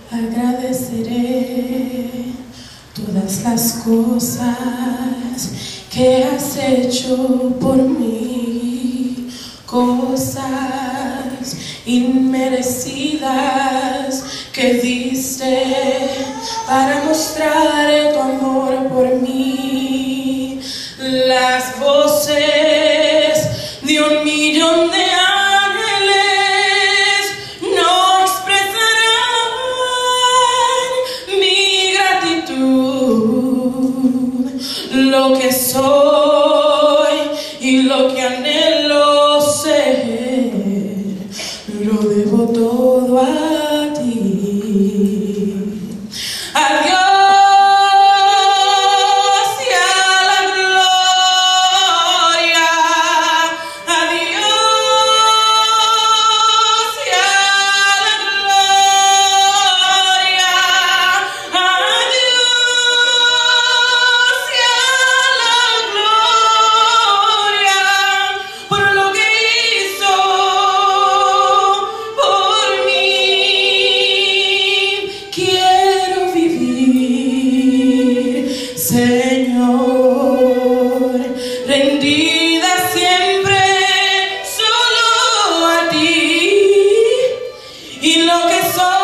Agradeceré todas las cosas que has hecho por mí, cosas inmerecidas que diste para mostrar tu amor por mí. Las voces de 1.000.000 de ángeles no expresarán mi gratitud, lo que soy y lo que anhelo ser, lo debo todo a ti. Adiós. Señor, rendida siempre solo a ti, y lo que soy